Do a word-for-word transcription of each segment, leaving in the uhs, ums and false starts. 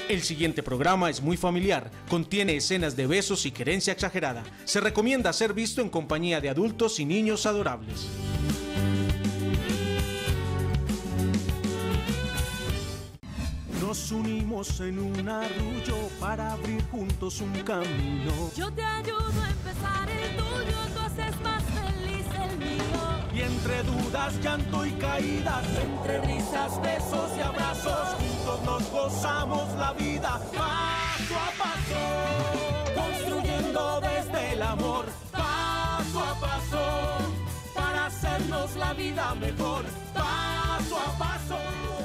El siguiente programa es muy familiar, contiene escenas de besos y querencia exagerada. Se recomienda ser visto en compañía de adultos y niños adorables. Nos unimos en un arrullo para abrir juntos un camino. Yo te ayudo a empezar el tuyo, tú haces más feliz el mío. Y entre dudas, llanto y caídas, entre risas, besos y abrazos, juntos nos gozamos la vida paso a paso, construyendo desde el amor paso a paso, para hacernos la vida mejor paso a paso.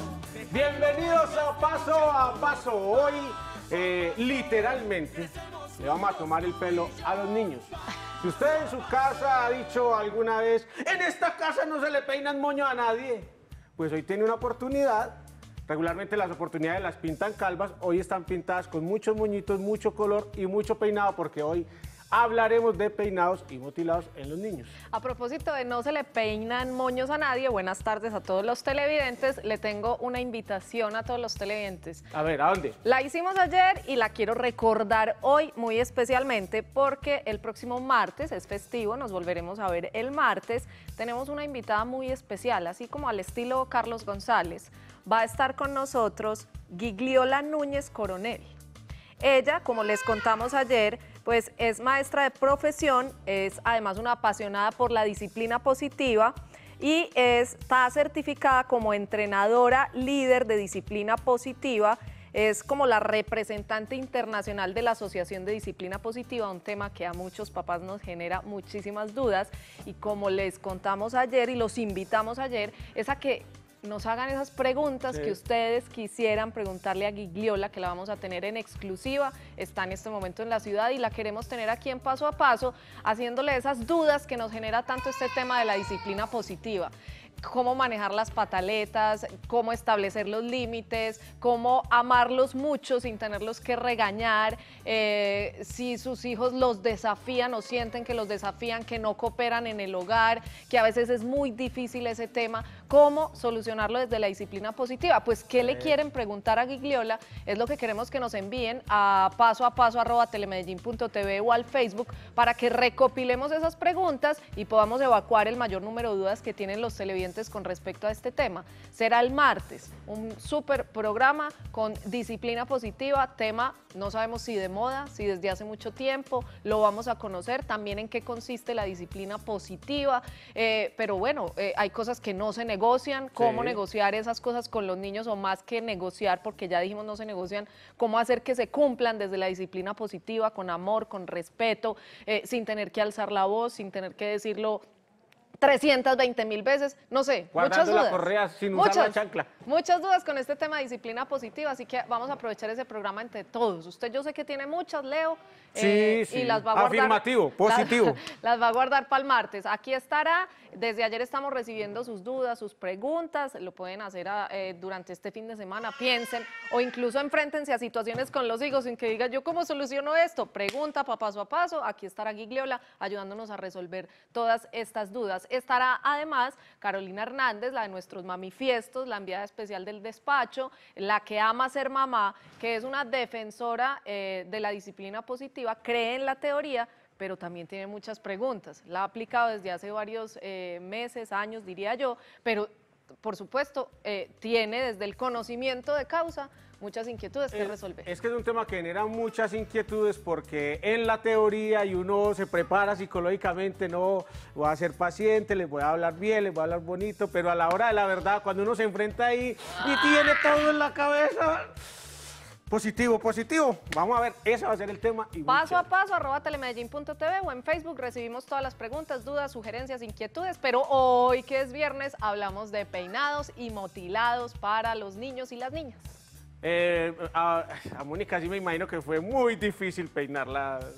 Bienvenidos a Paso a Paso. Hoy, eh, literalmente, le vamos a tomar el pelo a los niños. Si usted en su casa ha dicho alguna vez, en esta casa no se le peinan moño a nadie, pues hoy tiene una oportunidad. Regularmente las oportunidades las pintan calvas, hoy están pintadas con muchos moñitos, mucho color y mucho peinado, porque hoy hablaremos de peinados y motilados en los niños. A propósito de no se le peinan moños a nadie, buenas tardes a todos los televidentes. Le tengo una invitación a todos los televidentes. A ver, ¿a dónde? La hicimos ayer y la quiero recordar hoy muy especialmente porque el próximo martes es festivo, nos volveremos a ver el martes. Tenemos una invitada muy especial, así como al estilo Carlos González. Va a estar con nosotros Gigliola Núñez Coronel. Ella, como les contamos ayer, pues es maestra de profesión, es además una apasionada por la disciplina positiva y está certificada como entrenadora líder de disciplina positiva. Es como la representante internacional de la Asociación de Disciplina Positiva, un tema que a muchos papás nos genera muchísimas dudas. Y como les contamos ayer y los invitamos ayer, es a que nos hagan esas preguntas sí. que ustedes quisieran preguntarle a Gigliola, que la vamos a tener en exclusiva, está en este momento en la ciudad y la queremos tener aquí en Paso a Paso, haciéndole esas dudas que nos genera tanto este tema de la disciplina positiva. Cómo manejar las pataletas, cómo establecer los límites, cómo amarlos mucho sin tenerlos que regañar, eh, si sus hijos los desafían o sienten que los desafían, que no cooperan en el hogar, que a veces es muy difícil ese tema, cómo solucionarlo desde la disciplina positiva. Pues, ¿qué le quieren preguntar a Gigliola? Es lo que queremos que nos envíen a paso a paso arroba telemedellín punto tv o al Facebook para que recopilemos esas preguntas y podamos evacuar el mayor número de dudas que tienen los televidentes con respecto a este tema. Será el martes, un súper programa con disciplina positiva, tema no sabemos si de moda, si desde hace mucho tiempo, lo vamos a conocer también en qué consiste la disciplina positiva, eh, pero bueno, eh, hay cosas que no se negocian, cómo sí. negociar esas cosas con los niños o más que negociar, porque ya dijimos no se negocian, cómo hacer que se cumplan desde la disciplina positiva, con amor, con respeto, eh, sin tener que alzar la voz, sin tener que decirlo trescientas veinte mil veces, no sé, guardando muchas dudas. la correa sin usar muchas, la chancla. Muchas dudas con este tema de disciplina positiva, así que vamos a aprovechar ese programa entre todos. Usted yo sé que tiene muchas, Leo, sí, eh, sí. y las va a guardar. Afirmativo, positivo. Las, las va a guardar para el martes. Aquí estará, desde ayer estamos recibiendo sus dudas, sus preguntas, lo pueden hacer a, eh, durante este fin de semana, piensen, o incluso enfréntense a situaciones con los hijos sin que digan yo cómo soluciono esto, pregunta pa paso a paso, aquí estará Gigliola ayudándonos a resolver todas estas dudas. Estará además Carolina Hernández, la de nuestros mamifiestos, la enviada especial del despacho, la que ama ser mamá, que es una defensora eh, de la disciplina positiva, cree en la teoría, pero también tiene muchas preguntas. La ha aplicado desde hace varios eh, meses, años, diría yo, pero por supuesto eh, tiene desde el conocimiento de causa muchas inquietudes que es, resolver. Es que es un tema que genera muchas inquietudes porque en la teoría y uno se prepara psicológicamente, no voy a ser paciente, les voy a hablar bien, les voy a hablar bonito, pero a la hora de la verdad, cuando uno se enfrenta ahí y tiene todo en la cabeza, positivo, positivo. Vamos a ver, ese va a ser el tema. Y paso a paso, arroba telemedellín punto tv o en Facebook recibimos todas las preguntas, dudas, sugerencias, inquietudes, pero hoy que es viernes hablamos de peinados y motilados para los niños y las niñas. Eh, a, a Mónica sí me imagino que fue muy difícil peinarla.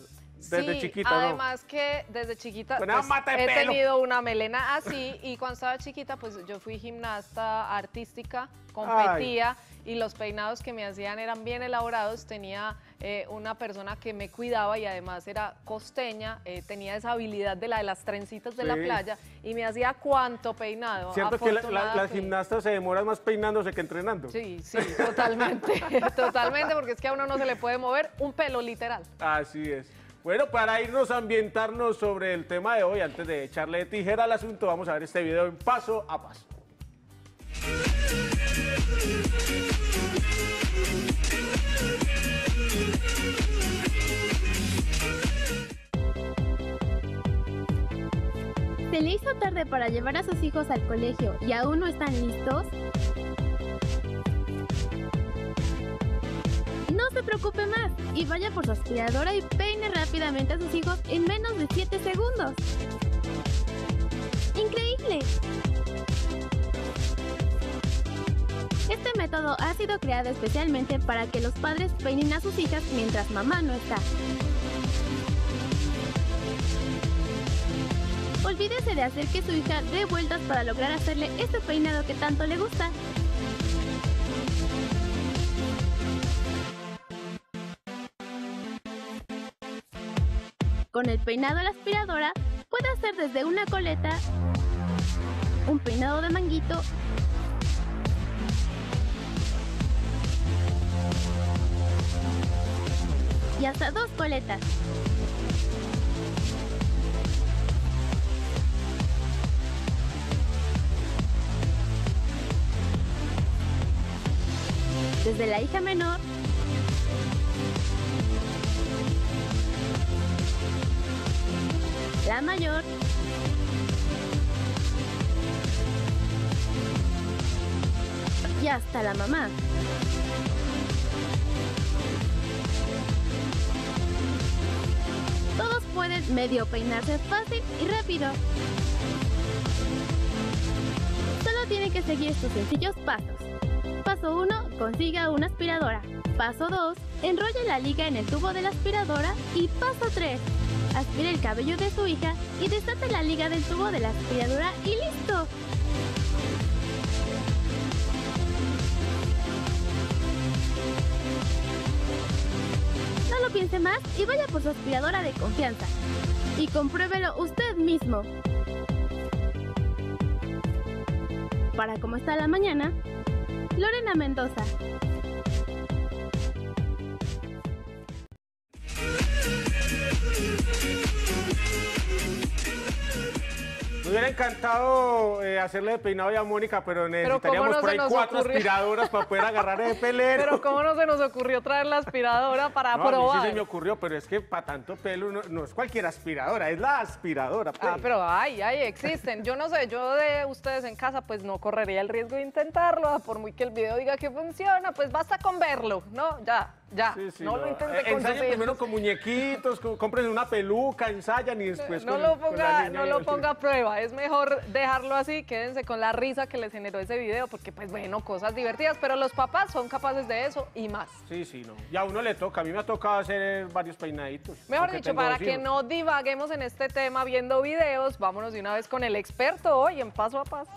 desde sí, chiquita, ¿no? además que desde chiquita Con esa pues, mata de he pelo. tenido una melena así y cuando estaba chiquita pues yo fui gimnasta artística, competía y los peinados que me hacían eran bien elaborados, tenía eh, una persona que me cuidaba y además era costeña, eh, tenía esa habilidad de la de las trencitas de Sí. la playa y me hacía cuánto peinado. Cierto que la- la- las afortunadamente. gimnastas se demoran más peinándose que entrenando. Sí, sí, totalmente, totalmente, porque es que a uno no se le puede mover un pelo literal. Así es. Bueno, para irnos a ambientarnos sobre el tema de hoy, antes de echarle tijera al asunto, vamos a ver este video en paso a paso. ¿Se le hizo tarde para llevar a sus hijos al colegio y aún no están listos? No se preocupe más y vaya por su aspiradora y peine rápidamente a sus hijos en menos de siete segundos. ¡Increíble! Este método ha sido creado especialmente para que los padres peinen a sus hijas mientras mamá no está. Olvídese de hacer que su hija dé vueltas para lograr hacerle ese peinado que tanto le gusta. Con el peinado a la aspiradora puede hacer desde una coleta, un peinado de manguito, y hasta dos coletas. Desde la hija menor, la mayor, y hasta la mamá. Todos pueden medio peinarse fácil y rápido. Solo tiene que seguir estos sencillos pasos. Paso uno, consiga una aspiradora. Paso dos, enrolle la liga en el tubo de la aspiradora. Y paso tres, aspire el cabello de su hija y desate la liga del tubo de la aspiradora y ¡listo! No lo piense más y vaya por su aspiradora de confianza. Y compruébelo usted mismo. Para Cómo está la mañana, Lorena Mendoza. Me hubiera encantado eh, hacerle de peinado ya a Mónica, pero necesitaríamos no por se ahí nos cuatro ocurrió? aspiradoras para poder agarrar ese pelero. Pero ¿cómo no se nos ocurrió traer la aspiradora para No, a mí probar? sí se me ocurrió, pero es que para tanto pelo no, no es cualquier aspiradora, es la aspiradora. Pues. Ah, pero ay, ay, existen. Yo no sé, yo de ustedes en casa pues no correría el riesgo de intentarlo, ah, por muy que el video diga que funciona, pues basta con verlo, ¿no? Ya, ya, Sí, sí, no, lo intente Eh, con sus ensayen hijos. primero con muñequitos, con- compren una peluca, ensayan y después No con, lo con la ponga, niña no y lo el- ponga a prueba, es mejor dejarlo así, quédense con la risa que les generó ese video, porque pues bueno, cosas divertidas, pero los papás son capaces de eso y más. Sí, sí, no. Ya a uno le toca, a mí me ha tocado hacer varios peinaditos. Mejor aunque dicho, tengo para dos que hijos. no divaguemos en este tema viendo videos, vámonos de una vez con el experto hoy en Paso a Paso.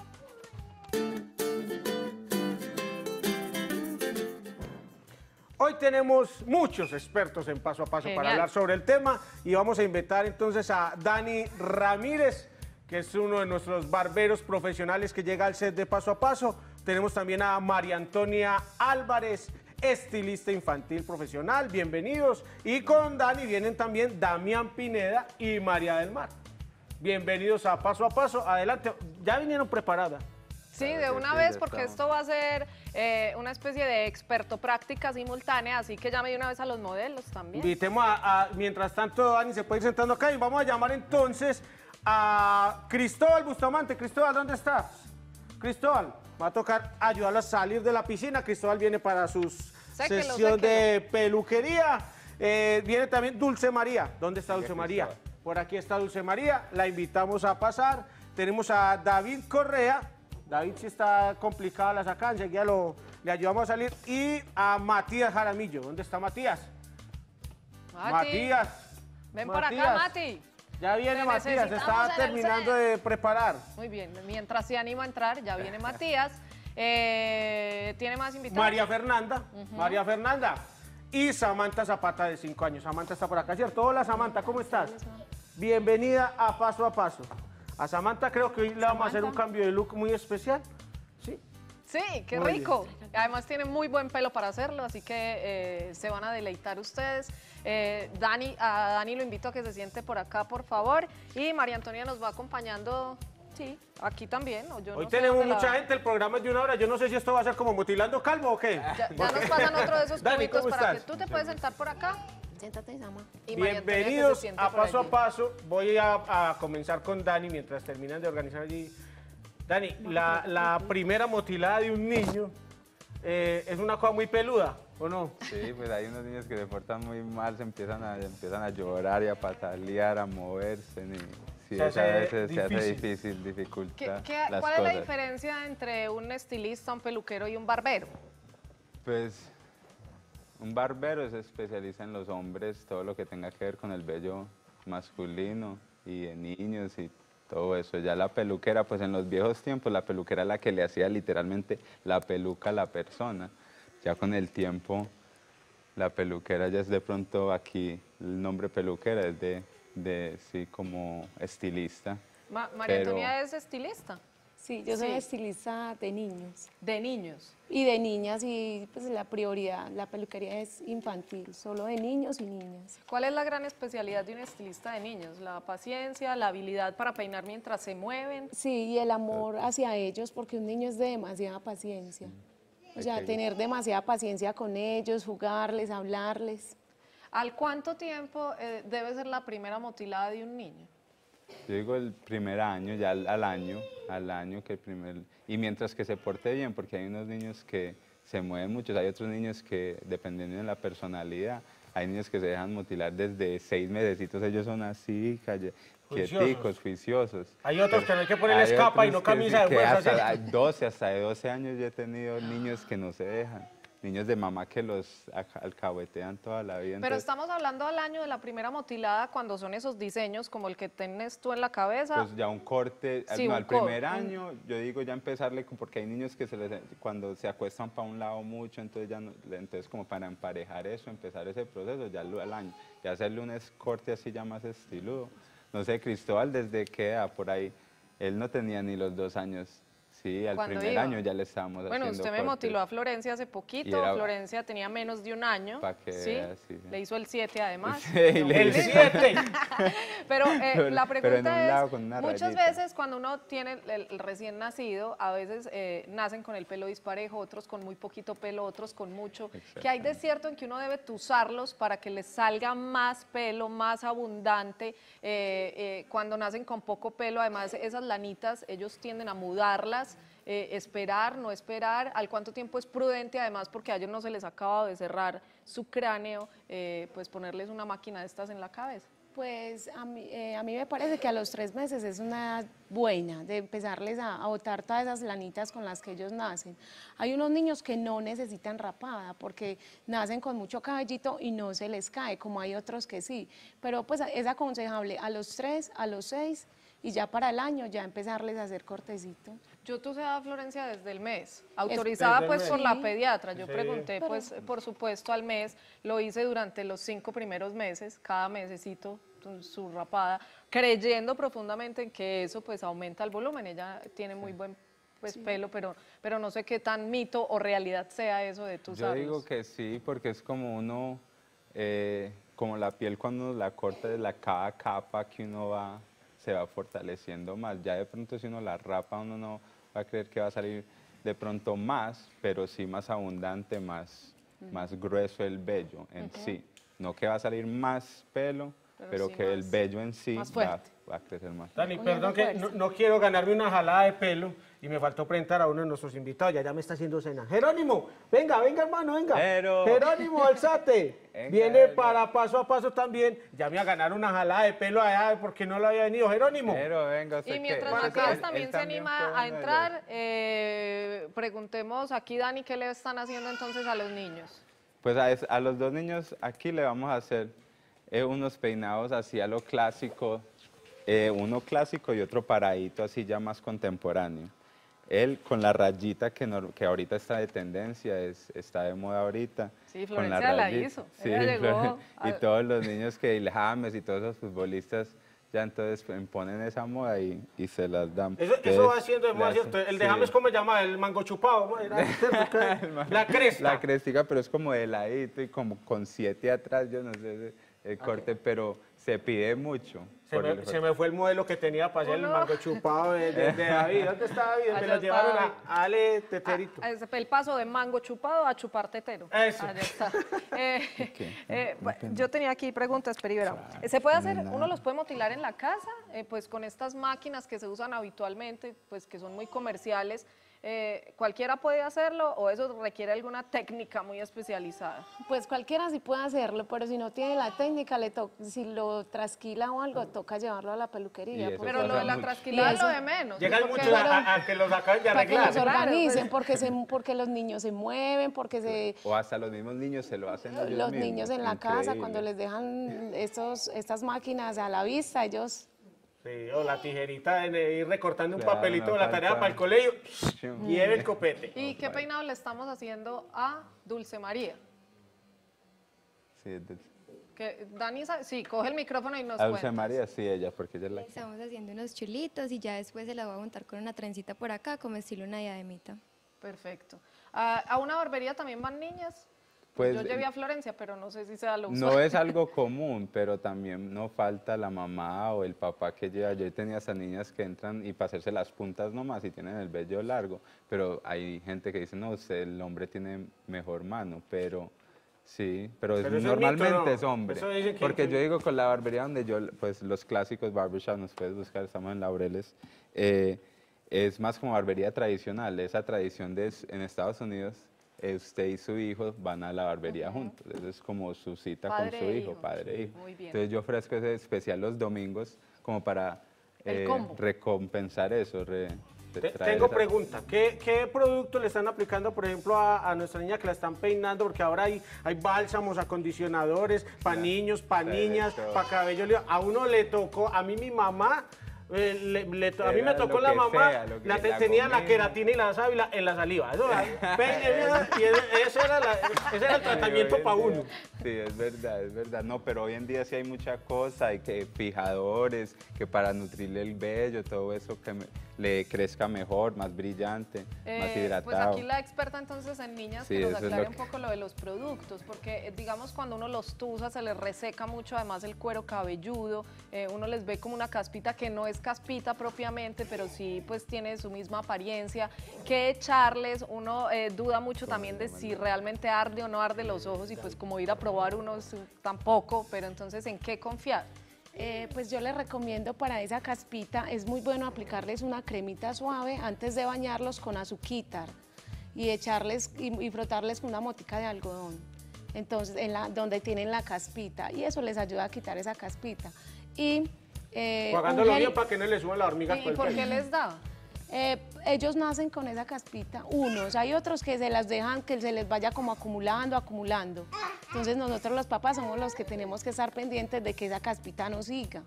Hoy tenemos muchos expertos en Paso a Paso Genial. para hablar sobre el tema y vamos a invitar entonces a Dani Ramírez, que es uno de nuestros barberos profesionales que llega al set de Paso a Paso. Tenemos también a María Antonia Álvarez, estilista infantil profesional. Bienvenidos. Y con Dani vienen también Damián Pineda y María del Mar. Bienvenidos a Paso a Paso. Adelante. Ya vinieron preparadas. Sí, de una vez, porque esto va a ser eh, una especie de experto práctica simultánea, así que llame de una vez a los modelos también. Invitemos a, a- mientras tanto, Dani se puede ir sentando acá y vamos a llamar entonces a Cristóbal Bustamante. Cristóbal, ¿dónde estás? Cristóbal, va a tocar ayudarlo a salir de la piscina. Cristóbal viene para su Séquelo, sesión de peluquería. Eh, viene también Dulce María. ¿Dónde está Dulce María? Por aquí está Dulce María. La invitamos a pasar. Tenemos a David Correa. David sí está complicada la sacada, enseguida lo, le ayudamos a salir. Y a Matías Jaramillo. ¿Dónde está Matías? Mati. Matías, Ven por Matías. acá, Mati. Ya viene Te Matías, necesitamos estaba en el terminando set. de preparar. Muy bien, mientras se anima a entrar, ya viene Matías. Eh, ¿Tiene más invitados? María Fernanda, María Fernanda y Samantha Zapata de cinco años. Samantha está por acá, ¿cierto? Hola Samantha, ¿cómo estás? Bienvenida a Paso a Paso. A Samantha creo que hoy le vamos a hacer un cambio de look muy especial. ¿Sí? Sí, qué Muy rico. Además tiene muy buen pelo para hacerlo, así que eh, se van a deleitar ustedes. Eh, Dani, a Dani lo invito a que se siente por acá, por favor. Y María Antonia nos va acompañando, sí, aquí también. o yo Hoy no sé tenemos dónde la- mucha gente, el programa es de una hora. Yo no sé si esto va a ser como Mutilando Calvo o qué. Ya, ya nos pasan otro de esos Dani, cubitos ¿cómo para estás? que tú te puedes sentar por acá. Siéntate, Sama. Y María Antonia que se Bienvenidos siente a por Paso allí. a Paso. Voy a, a comenzar con Dani mientras terminan de organizar allí. Dani, la, la primera motilada de un niño eh, es una cosa muy peluda, ¿o no? Sí, pues hay unos niños que se portan muy mal, se empiezan a, empiezan a llorar y a patalear, a moverse. Ni, sí, Se eso a hace veces se hace difícil. difícil, ¿Qué- dificulta qué- las ¿Cuál es la cosas. diferencia entre un estilista, un peluquero y un barbero? Pues un barbero se especializa en los hombres, todo lo que tenga que ver con el vello masculino y de niños y todo eso. Ya la peluquera, pues en los viejos tiempos la peluquera era la que le hacía literalmente la peluca a la persona. Ya con el tiempo la peluquera ya es de pronto aquí, el nombre peluquera es de, de sí, como estilista. Ma- María Pero- Antonia es estilista Sí, yo soy Sí. estilista de niños de niños. y de niñas y pues la prioridad, la peluquería es infantil, solo de niños y niñas. ¿Cuál es la gran especialidad de un estilista de niños? La paciencia, la habilidad para peinar mientras se mueven. Sí, y el amor hacia ellos porque un niño es de demasiada paciencia. O sea, Ok. tener demasiada paciencia con ellos, jugarles, hablarles. ¿Al cuánto tiempo eh, debe ser la primera motilada de un niño? Yo digo el primer año, ya al, al año, al año que el primer... Y mientras que se porte bien, porque hay unos niños que se mueven mucho, hay otros niños que, dependiendo de la personalidad, hay niños que se dejan mutilar desde seis mesecitos, ellos son así, calle, Juiciosos. quieticos, juiciosos. Hay otros que no hay que ponerles Hay capa y otros no que camisa sí, de que fuerza. hasta ¿sí? hay doce, hasta de doce años yo he tenido niños que no se dejan. Niños de mamá que los aca- alcahuetean toda la vida. Pero entonces, estamos hablando al año de la primera motilada cuando son esos diseños como el que tienes tú en la cabeza. pues ya un corte, al- Sí, no, un al cor- primer un- año, yo digo ya empezarle, con- porque hay niños que se les, cuando se acuestan para un lado mucho, entonces ya no- entonces como para emparejar eso, empezar ese proceso, ya lo- al año, ya hacerle un es- corte así ya más estiludo. No sé, Cristóbal, ¿desde qué edad por ahí? Él no tenía ni los dos años. Sí, al ¿Cuándo primer iba? año ya le estábamos Bueno, haciendo usted me cortes. motiló a Florencia hace poquito. Y era- Florencia tenía menos de un año. Pa' que ¿sí? veas, sí, sí. Le hizo el siete además. Sí, le El hice- siete. Pero eh, Pero- la pero pregunta en un es, lado con una muchas rayita. veces cuando uno tiene el, el recién nacido, a veces eh, nacen con el pelo disparejo, otros con muy poquito pelo, otros con mucho. ¿Qué hay de cierto en que uno debe tuzarlos para que les salga más pelo, más abundante? Eh, eh, cuando nacen con poco pelo, además esas lanitas, ellos tienden a mudarlas. Eh, esperar, no esperar, al cuánto tiempo es prudente, además porque a ellos no se les ha acabado de cerrar su cráneo, eh, pues ponerles una máquina de estas en la cabeza. Pues a mí, eh, a mí me parece que a los tres meses es una edad buena de empezarles a, a botar todas esas lanitas con las que ellos nacen. Hay unos niños que no necesitan rapada porque nacen con mucho cabellito y no se les cae, como hay otros que sí. Pero pues es aconsejable a los tres, a los seis y ya para el año ya empezarles a hacer cortecito. Yo tuse a Florencia desde el mes, autorizada Desde el pues mes. por la Sí. pediatra. Yo Sí. pregunté pues por supuesto al mes, lo hice durante los cinco primeros meses, cada mesecito su- su rapada, creyendo profundamente en que eso pues aumenta el volumen. Ella tiene muy buen pues pelo, pero, pero no sé qué tan mito o realidad sea eso de tus Yo digo que sí, porque es como uno, eh, como la piel cuando uno la corta de la cada capa que uno va, se va fortaleciendo más. Ya de pronto si uno la rapa, uno no va a creer que va a salir de pronto más, pero sí más abundante, más, más grueso el vello en sí. No que va a salir más pelo, Pero pero, sí que el más- vello en sí más va, fuerte. va a crecer más. Dani, Cogiendo perdón que no, fuerza. no quiero ganarme una jalada de pelo y me faltó presentar a uno de nuestros invitados. Ya, ya me está haciendo cena. Jerónimo, venga, venga hermano, venga. Jero. Jerónimo, alzate. Venga, Viene Jero. para paso a paso también. Ya me va a ganar una jalada de pelo allá porque no lo había venido. Jerónimo. Pero venga, ¿usted Y qué? mientras Para Matías acá. también Él se anima fue a uno de los- entrar, eh, preguntemos aquí, Dani, ¿qué le están haciendo entonces a los niños? Pues a, es- a los dos niños aquí le vamos a hacer eh, unos peinados así a lo clásico, eh, uno clásico y otro paradito, así ya más contemporáneo. Él con la rayita que, no, que ahorita está de tendencia, es, está de moda ahorita. Sí, con Florencia la rayita. hizo. Sí, Ella llegó Flor- a- y todos los niños que el James y todos los futbolistas ya entonces imponen esa moda y, y se las dan. Eso, eso Entonces, va siendo de moda, las- ¿cierto? El de sí. James, ¿cómo se llama? El mango chupado. ¿no? Era- la cresta. La crestica, pero es como de ladito y como con siete atrás, yo no sé el, el corte, pero se pide mucho. Se por me, el- se me fue el modelo que tenía para hacer el Uno. mango chupado de, de- de David. ¿Dónde está David? Me Allá lo está llevaron David. a, a Ale Teterito. Ah, es el paso de mango chupado a chupar tetero. Eso. Allá está. Eh, ¿Qué? eh, bu- yo tenía aquí preguntas, Peribera. ¿Se puede hacer, uno los puede motilar en la casa? Eh, pues con estas máquinas que se usan habitualmente, pues que son muy comerciales, eh, ¿cualquiera puede hacerlo o eso requiere alguna técnica muy especializada? Pues cualquiera sí puede hacerlo, pero si no tiene la técnica, le to- si lo trasquila o algo, toca llevarlo a la Y peluquería. eso porque- Pero lo pasa de la mucho. trasquilada Y es lo eso- de menos. Llegan porque- muchos a, a- a que los acaben de para que arreglar. los organicen, Claro, pues. porque, se, porque los niños se mueven, porque se, O hasta los mismos niños se lo hacen ellos los mismos, niños en la casa, increíble. cuando les dejan estos, estas máquinas a la vista, ellos... Sí, o la tijerita de ir recortando un Claro, papelito no de la tarea falta. para el colegio Chum. y lleve el copete. ¿Y qué peinado le estamos haciendo a Dulce María? Sí, de- Que Dani, sa- sí, coge el micrófono y nos a Dulce cuenta. María, sí, ella, porque ella es la que... Estamos haciendo unos chulitos y ya después se la voy a montar con una trencita por acá, como estilo una diademita. Perfecto. ¿A, a una barbería también van niñas? Pues, Yo llevé a Florencia, pero no sé si sea lo No usual. es algo común, pero también no falta la mamá o el papá que lleva. Yo tenía esas niñas que entran y para hacerse las puntas nomás y tienen el vello largo, pero hay gente que dice, no, usted, el hombre tiene mejor mano, pero sí, pero, es- Pero eso es normalmente mito, ¿no? es hombre. Eso dicen que- Porque que- yo digo con la barbería donde yo, pues los clásicos barbershop, nos puedes buscar, estamos en Laureles, eh, es más como barbería tradicional, esa tradición de s- en Estados Unidos. eh, Usted y su hijo van a la barbería juntos. Eso es como su cita Padre con su e hijo, hijo. padre e hijo. Muy bien. Entonces yo ofrezco ese especial los domingos como para El eh, combo. recompensar eso. re- de Te- traer Tengo esa- pregunta. ¿Qué, ¿Qué producto le están aplicando, por ejemplo, a, a nuestra niña que la están peinando? Porque ahora hay, hay bálsamos, acondicionadores para Claro. niños, para Sí, niñas, todo. para cabello. lío. A uno le tocó, a mí mi mamá, eh, le- le to- a mí Era me tocó lo la que mamá, sea, lo que- la te- la tenía la comida. queratina y la sábila en la saliva. Eso, peine, mira, y ese, ese era la- ese era el tratamiento Hoy en para día- uno. Sí, es verdad, es verdad. No, pero hoy en día sí hay mucha cosa, hay que fijadores, que para nutrirle el vello, todo eso que me- le crezca mejor, más brillante, más Eh, hidratado. pues aquí la experta entonces en niñas Sí, que nos eso es lo aclare un que- poco lo de los productos, porque eh, digamos cuando uno los tusa se les reseca mucho además el cuero cabelludo, eh, uno les ve como una caspita que no es caspita propiamente, pero sí pues tiene su misma apariencia. ¿Qué echarles? Uno eh, duda mucho también de si realmente arde o no arde los ojos y pues como ir a probar unos tampoco, pero entonces ¿en qué confiar? Eh, pues yo les recomiendo para esa caspita, es muy bueno aplicarles una cremita suave antes de bañarlos con azuquitar y echarles y, y frotarles con una motica de algodón, entonces en la, donde tienen la caspita, y eso les ayuda a quitar esa caspita. Y eh, un Pagándolo gel- bien para que no le suban las hormigas ¿Y por el por pelo. qué les da? Eh, ellos nacen con esa caspita, unos, hay otros que se las dejan que se les vaya como acumulando, acumulando. Entonces nosotros los papás somos los que tenemos que estar pendientes de que esa caspita no siga.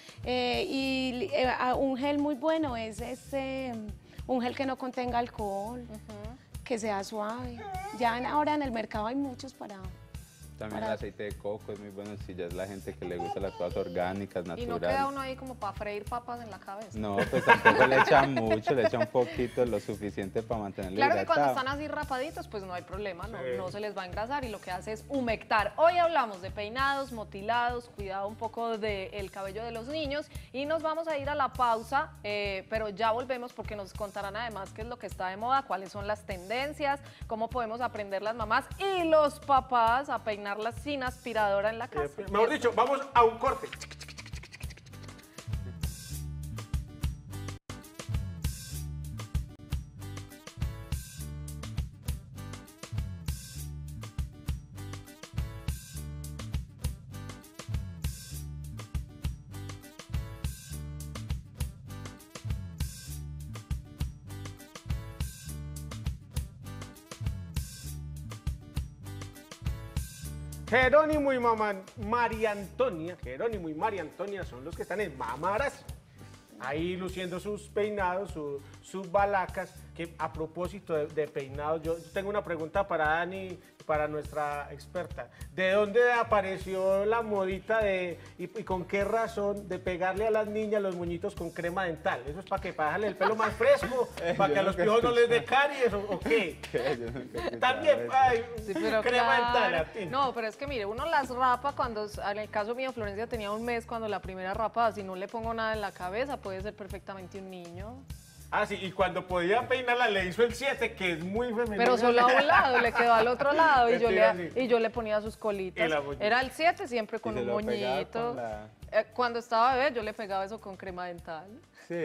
Eh, y eh, a- un gel muy bueno es ese, un gel que no contenga alcohol, que sea suave. Ya en- ahora en el mercado hay muchos para... También para- el aceite de coco es muy bueno si ya es la gente que le gusta las cosas orgánicas, Y naturales. no queda uno ahí como para freír papas en la cabeza. No, pues tampoco le echan mucho, le echan un poquito, lo suficiente para mantenerlo Claro que cuando hidratado. están así rapaditos, pues no hay problema, no, Sí. no se les va a engrasar y lo que hace es humectar. Hoy hablamos de peinados, motilados, cuidado un poco del cabello de los niños y nos vamos a ir a la pausa, eh, pero ya volvemos porque nos contarán además qué es lo que está de moda, cuáles son las tendencias, cómo podemos aprender las mamás y los papás a peinarlas sin aspiradora en la casa. Eh, Mejor dicho, vamos a un corte. Jerónimo y mamá María Antonia, Jerónimo y María Antonia son los que están en Mamarazzi. Ahí luciendo sus peinados, su- sus balacas, que a propósito de, de peinados, yo tengo una pregunta para Dani, para nuestra experta. ¿De dónde apareció la modita de, y, y con qué razón, de pegarle a las niñas los moñitos con crema dental? ¿Eso es para que para dejarle el pelo más fresco? ¿Para que a los nunca piojos no les dé escuchaba. caries o, o qué? Yo nunca escuchaba También, eso. ay, Sí, pero crema claro. dental. a ti. No, pero es que mire, uno las rapa cuando, en el caso mío, Florencia tenía un mes cuando la primera rapada, si no le pongo nada en la cabeza, puede ser perfectamente un niño. Ah, sí, y cuando podía peinarla le hizo el siete, que es muy femenino. Pero solo a un lado, le quedó al otro lado y yo, Mentira, le, sí. y yo le ponía sus colitas. Y la moñita. Era el siete siempre con Y se un lo pegaba moñito. con la- Eh, Cuando estaba bebé yo le pegaba eso con crema dental. Sí,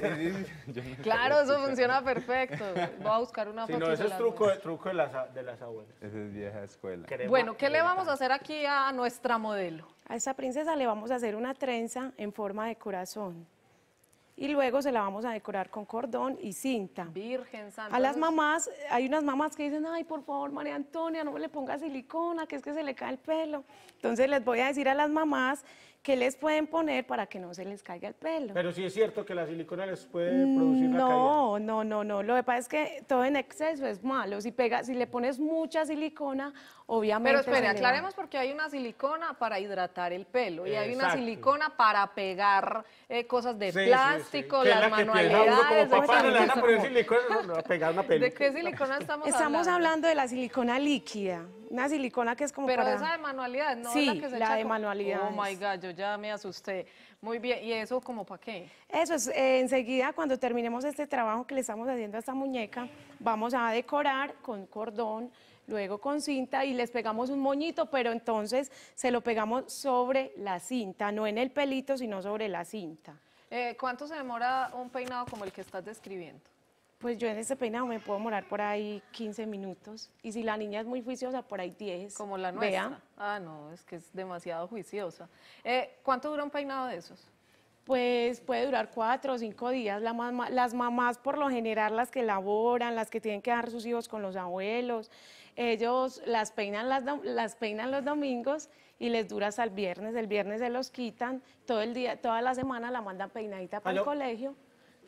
yo nunca Claro, eso funciona perfecto. Voy a buscar una Sí, foto. no, y eso se es las truco, muestro. de, truco de, las, a- de las abuelas. Esa es vieja escuela. Crema Bueno, ¿qué le dental. vamos a hacer aquí a nuestra modelo? A esta princesa le vamos a hacer una trenza en forma de corazón. Y luego se la vamos a decorar con cordón y cinta. Virgen Santa. A las eso es- mamás, hay unas mamás que dicen, ay, por favor, María Antonia, no me le ponga silicona, que es que se le cae el pelo. Entonces les voy a decir a las mamás que les pueden poner para que no se les caiga el pelo. Pero sí es cierto que la silicona les puede producir la caída. No, no, no, no. Lo que pasa es que todo en exceso es malo. Si pega, si le pones mucha silicona, obviamente. Pero se espere, le va. aclaremos porque hay una silicona para hidratar el pelo y hay una Exacto. silicona para pegar eh, cosas de Sí, sí, sí. plástico, Que es las la que piensa uno como manualidades. papá, no le van a exacto. poner silicona, no, le va a pegar una peluca. ¿De qué silicona estamos, Estamos hablando de la silicona líquida. Una silicona que es como Pero para... esa de manualidades, ¿no? Sí, la, que se la echa de con- manualidades. Oh my God, yo ya me asusté. Muy bien, ¿y eso como para qué? Eso es, eh, enseguida cuando terminemos este trabajo que le estamos haciendo a esta muñeca, vamos a decorar con cordón, luego con cinta y les pegamos un moñito, pero entonces se lo pegamos sobre la cinta, no en el pelito, sino sobre la cinta. Eh, ¿Cuánto se demora un peinado como el que estás describiendo? Pues yo en este peinado me puedo demorar por ahí quince minutos y si la niña es muy juiciosa, por ahí diez. Como la nuestra. Vea, Ah, no, es que es demasiado juiciosa. Eh, ¿Cuánto dura un peinado de esos? pues puede durar cuatro o cinco días. La mamá- las mamás, por lo general, las que laboran, las que tienen que dejar sus hijos con los abuelos, ellos las peinan, las, dom- las peinan los domingos y les dura hasta el viernes. El viernes se los quitan, todo el día, toda la semana la mandan peinadita para el Aló. colegio.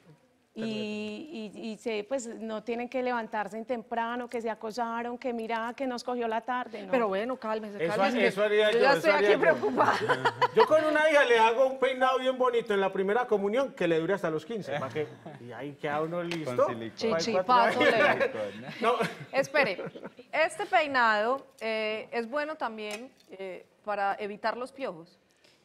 Y, y- y se, pues no tienen que levantarse en temprano, que se acosaron, que mira, que nos cogió la tarde. No. Pero bueno, cálmese, Eso, cálmese. eso haría yo, ya eso estoy haría aquí yo. preocupada. Yo con una hija le hago un peinado bien bonito en la primera comunión que le dure hasta los quince. ¿Para qué? Y ahí queda uno listo. Con silicona. Para el Chichipazo cuatro le- años. No, Espere, este peinado eh, es bueno también eh, para evitar los piojos.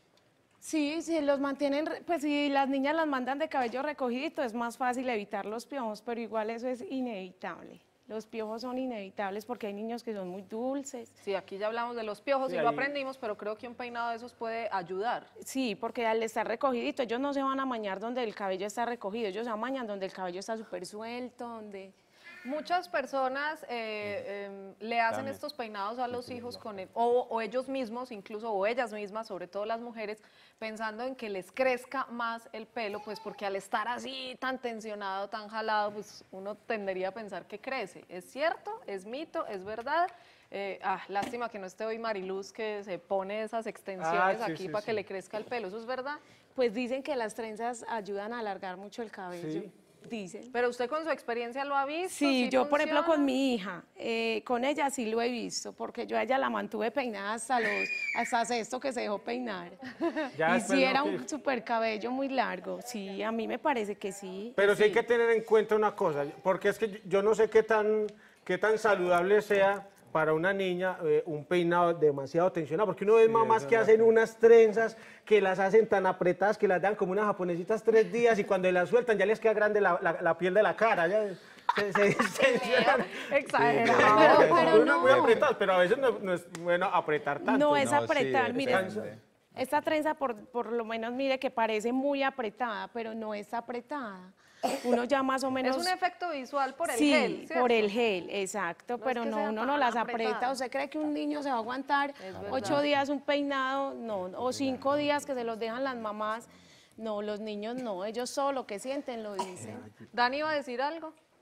Sí, si los mantienen, re- pues si las niñas las mandan de cabello recogidito, es más fácil evitar los piojos, pero igual eso es inevitable. Los piojos son inevitables porque hay niños que son muy dulces. Sí, aquí ya hablamos de los piojos Sí, y lo ahí- aprendimos, pero creo que un peinado de esos puede ayudar. Sí, porque al estar recogidito, ellos no se van a mañar donde el cabello está recogido, ellos se amañan donde el cabello está súper suelto, donde... Muchas personas eh, em, le hacen Dame. estos peinados a los hijos con el, o, o ellos mismos, incluso o ellas mismas, sobre todo las mujeres, pensando en que les crezca más el pelo, pues porque al estar así tan tensionado, tan jalado, pues uno tendería a pensar que crece. ¿Es cierto? ¿Es mito? ¿Es verdad? Eh, ah, lástima que no esté hoy Mariluz, que se pone esas extensiones Ah, sí, aquí sí, para sí. que le crezca el pelo. ¿Eso es verdad? Pues dicen que las trenzas ayudan a alargar mucho el cabello, Sí. dicen. Pero usted con su experiencia lo ha visto. Sí, yo por ejemplo funciona? con mi hija, eh, con ella sí lo he visto, porque yo a ella la mantuve peinada hasta los, hasta sexto que se dejó peinar. Ya y después sí no era quis- un super cabello muy largo, sí, a mí me parece que sí. Pero sí hay sí. que tener en cuenta una cosa, porque es que yo no sé qué tan, qué tan saludable sea para una niña eh, un peinado demasiado tensionado, porque uno ve mamás que hacen unas trenzas que las hacen tan apretadas que las dan como unas japonesitas tres días y cuando las sueltan ya les queda grande la, la- la piel de la cara, ya se, se distensionan. Exagerado. Pero- pero Unas muy no. apretadas, pero a veces no, no es bueno apretar tanto. No es No, sí, apretar, mire, depende. esta trenza por, por lo menos mire que parece muy apretada, pero no es apretada. Uno ya más o menos... Es un efecto visual por el sí, gel, ¿cierto? por el gel, exacto, No es pero que no, sea uno no tan las apretada. aprieta. ¿Usted cree que un niño se va a aguantar verdad. ocho días un peinado? No, o cinco días que se los dejan las mamás. No, los niños no, ellos solo lo que sienten lo dicen. Dani iba a decir algo.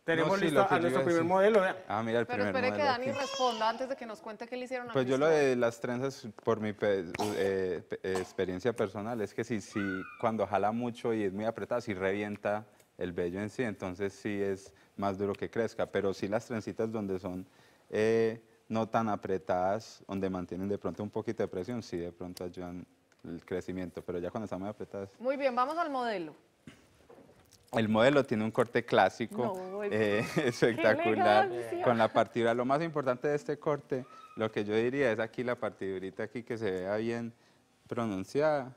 Tenemos No, sí, listo lo que a yo nuestro iba a primer decir. modelo, vea. Ah, mira el Pero primer espere que modelo Dani aquí. responda antes de que nos cuente qué le hicieron a Pues yo lo Cristóbal. de las trenzas, por mi pe- eh, pe- eh, experiencia personal, es que si, si cuando jala mucho y es muy apretado, si revienta el vello en sí, entonces sí es más duro que crezca. Pero sí las trencitas donde son eh, no tan apretadas, donde mantienen de pronto un poquito de presión, sí de pronto ayudan el crecimiento. Pero ya cuando están muy apretadas. Muy bien, vamos al modelo. El modelo tiene un corte clásico, No, es- eh, espectacular, elegancia! con la partidura. Lo más importante de este corte, lo que yo diría es aquí la partidurita aquí que se vea bien pronunciada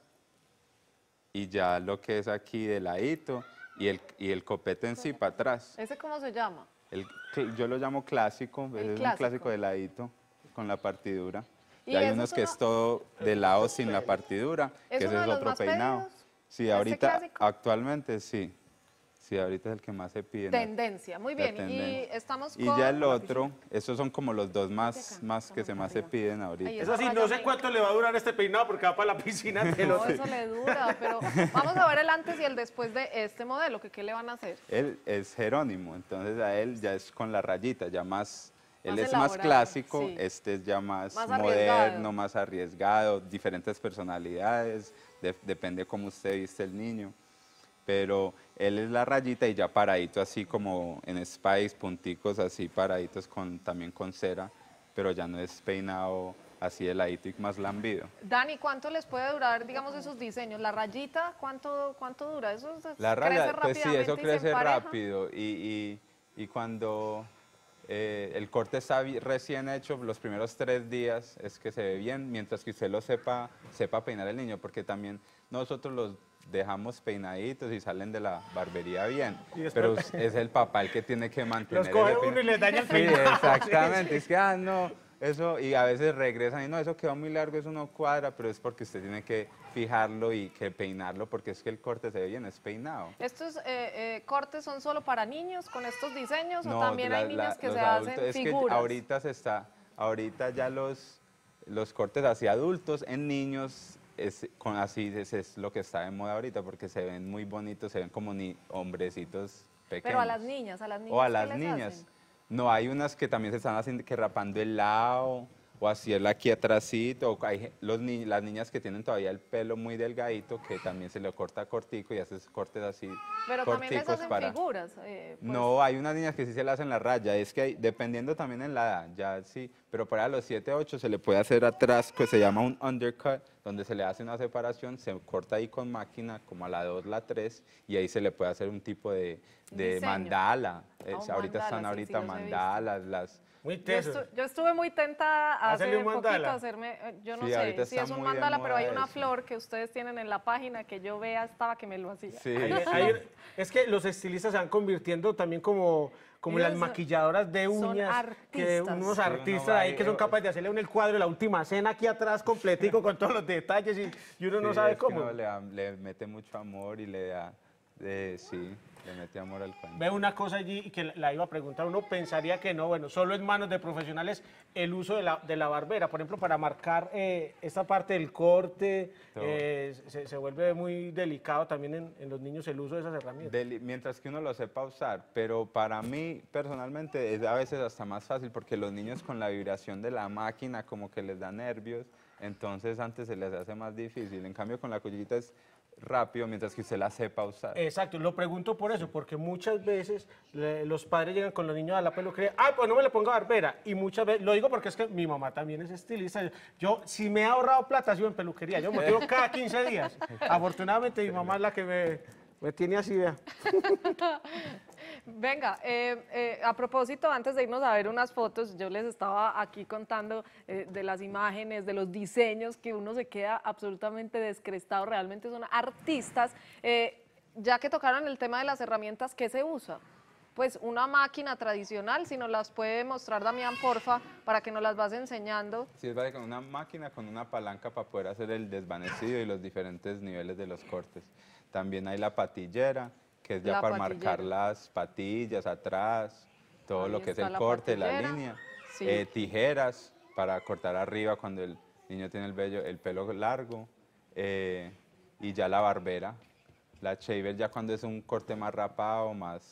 y ya lo que es aquí de ladito y el, y el copete en sí para atrás. ¿Ese cómo se llama? El cl- yo lo llamo clásico, ese es un clásico. clásico de ladito con la partidura. ¿Y Y hay ese unos es que uno- es todo de lado sin la partidura, ¿Es que ese uno de es los otro más peinado. pedidos? Sí, ¿Este ahorita, clásico? actualmente sí. Sí, ahorita es el que más se pide. ¿no? Tendencia, muy La bien. Y tendencia. estamos Y con... ya el otro, estos son como los dos más, más que se más se piden ahorita. Ahí Eso sí, no sé cuánto le va a durar este peinado porque va para la piscina de los... No, eso le dura, pero vamos a ver el antes y el después de este modelo, que qué le van a hacer. Él es Jerónimo, entonces a él ya es con la rayita, ya más, él Más es más elaborado, clásico, sí. este es ya más, Más moderno, arriesgado. más arriesgado, diferentes personalidades, de- depende cómo usted viste el niño. Pero él es la rayita y ya paradito así como en Spice, punticos así paraditos con, también con cera, pero ya no es peinado así de ladito y más lambido. Dani, ¿cuánto les puede durar, digamos, esos diseños? ¿La rayita cuánto, cuánto dura? ¿Eso es- La crece raya, pues sí, rápidamente eso y se crece empareja? rápido y, y- y cuando eh, el corte está bi- recién hecho, los primeros tres días es que se ve bien, mientras que usted lo sepa, sepa peinar el niño, porque también nosotros los dejamos peinaditos y salen de la barbería bien, Y después- pero es el papá el que tiene que mantener Los coge ese uno y peina- les daña el Sí, peinado. exactamente, es que, ah, no, eso, y a veces regresan y no, eso quedó muy largo, eso no cuadra, pero es porque usted tiene que fijarlo y que peinarlo, porque es que el corte se ve bien, es peinado. ¿Estos eh, eh, cortes son solo para niños con estos diseños o No, también hay la- niños la- que los se adultos- hacen es figuras? que ahorita se está, ahorita ya los, los cortes hacia adultos en niños es, con así es, es lo que está de moda ahorita porque se ven muy bonitos, se ven como ni hombrecitos pequeños. Pero a las niñas, a las niñas. O a ¿qué las les niñas. hacen? No, hay unas que también se están haciendo que rapando el lado o hacerla aquí atrásito. O hay ge- los ni- las niñas que tienen todavía el pelo muy delgadito que también se le corta cortico y haces cortes así Pero también les corticos hacen para... figuras. eh, pues, No, hay unas niñas que sí se le hacen la raya, es que hay- dependiendo también en la edad, ya sí, pero para los siete, ocho se le puede hacer atrás, que se llama un undercut, donde se le hace una separación, se corta ahí con máquina, como a la dos, la tres, y ahí se le puede hacer un tipo de, de Diseño. mandala. Eh, un ahorita mandala, están sí, ahorita sí los he visto. mandalas, las... Muy Yo, teso. estu- yo estuve muy tentada hace Hacerle un poquito mandala. a hacerme, eh, yo no Sí, sé ahorita si está es un muy de mandala, pero hay moda una eso. flor que ustedes tienen en la página que yo vea estaba que me lo hacía. Sí, Hay- sí. hay- es que los estilistas se van convirtiendo también como, como Ellos las son- maquilladoras de son uñas, que artistas. unos Sí, uno artistas va ahí ahí, que son eh, capaces de hacerle un el cuadro de la última cena aquí atrás completico con todos los detalles y, y uno no Sí, sabe es que cómo. uno le, da- le mete mucho amor y le da, eh, sí, le mete amor al cuento. Ve una cosa allí y que la- la iba a preguntar, uno pensaría que no, bueno, solo en manos de profesionales el uso de la, de la barbera, por ejemplo, para marcar eh, esta parte del corte, Todo. eh, se, se vuelve muy delicado también en, en los niños el uso de esas herramientas. Deli- mientras que uno lo sepa usar, pero para mí personalmente es a veces hasta más fácil porque los niños con la vibración de la máquina como que les da nervios, entonces antes se les hace más difícil, en cambio con la cuchillita es rápido mientras que usted la sepa usar. Exacto, lo pregunto por eso, porque muchas veces le- los padres llegan con los niños a la peluquería, ay, pues no me le ponga barbera, y muchas veces, lo digo porque es que mi mamá también es estilista, yo, si me he ahorrado plata, ha sido en peluquería, yo me motivo cada quince días, afortunadamente mi mamá es la que me, me tiene así, vea. Venga, eh, eh, a propósito, antes de irnos a ver unas fotos, yo les estaba aquí contando eh, de las imágenes, de los diseños, que uno se queda absolutamente descrestado, realmente son artistas. Eh, ya que tocaron el tema de las herramientas, ¿qué se usa? Pues una máquina tradicional, si nos las puede mostrar Damián, porfa, para que nos las vas enseñando. Sí, es con una máquina con una palanca para poder hacer el desvanecido y los diferentes niveles de los cortes. También hay la patillera, que es ya La para patillera. marcar las patillas atrás, todo Ahí lo que es está el la corte, la patillera. línea. Sí. Eh, tijeras para cortar arriba cuando el niño tiene el, vello, el pelo largo. eh, y ya la barbera. La shaver ya cuando es un corte más rapado, más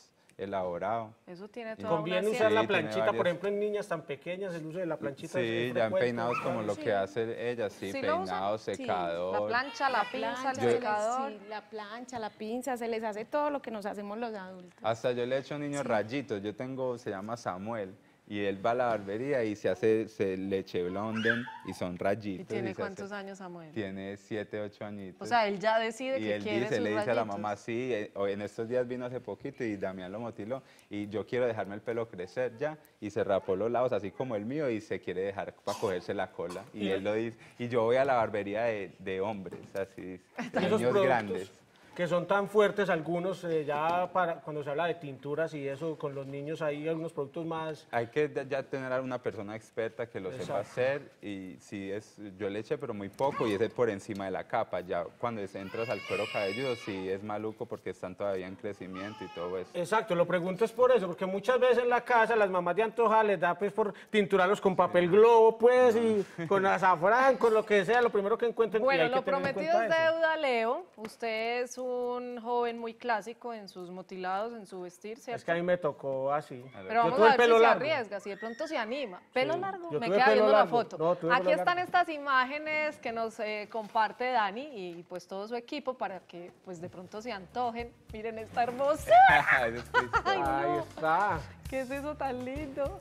elaborado. Eso tiene toda Conviene una usar Sí, la tiene planchita, por varias- ejemplo, en niñas tan pequeñas, el uso de la planchita es Sí, muy ya en frecuente. peinados como lo que hace ella, sí, ¿Sí lo usan? peinado, Sí, secador. La plancha, la, pinza, plancha, el se les- secador. sí, la plancha, la pinza, se les hace todo lo que nos hacemos los adultos. Hasta yo le he hecho a un niño rayitos. Yo tengo, se llama Samuel, y él va a la barbería y se hace se leche blonden y son rayitos. ¿Y tiene se cuántos hace- años, Samuel? Tiene siete, ocho añitos. O sea, él ya decide y que él quiere dice, sus le dice a la rayitos. mamá, sí, eh, hoy en estos días vino hace poquito y Damián lo motiló y yo quiero dejarme el pelo crecer ya y se rapó los lados así como el mío y se quiere dejar para cogerse la cola y él lo dice y yo voy a la barbería de, de hombres, así, de Y esos niños productos grandes. que son tan fuertes algunos, eh, ya para cuando se habla de tinturas y eso, con los niños hay algunos productos más... Hay que ya- ya tener a una persona experta que lo sepa Exacto. hacer y si es, yo le eché pero muy poco y ese por encima de la capa, ya cuando es- entras al cuero cabelludo sí es maluco porque están todavía en crecimiento y todo eso. Exacto, lo pregunto es por eso, porque muchas veces en la casa las mamás de antoja les da pues por tinturarlos con papel globo, pues, y con azafrán, con lo que sea, lo primero que encuentren. y Bueno, hay que lo tener en prometido cuenta es eso. deuda, Leo. Usted es un joven muy clásico en sus motilados, en su vestir, ¿cierto? Es que a mí me tocó así. Pero Yo vamos tuve a el ver si pelo se largo. arriesga, si de pronto se anima. ¿Pelo Sí, largo? yo Me tuve queda pelo viendo la largo. foto. No, tuve Aquí pelo están largo. estas imágenes que nos eh, comparte Dani y pues todo su equipo para que pues de pronto se antojen. Miren esta hermosa. Ese es Cristian. Ay, Ahí no. está. ¿Qué es eso tan lindo?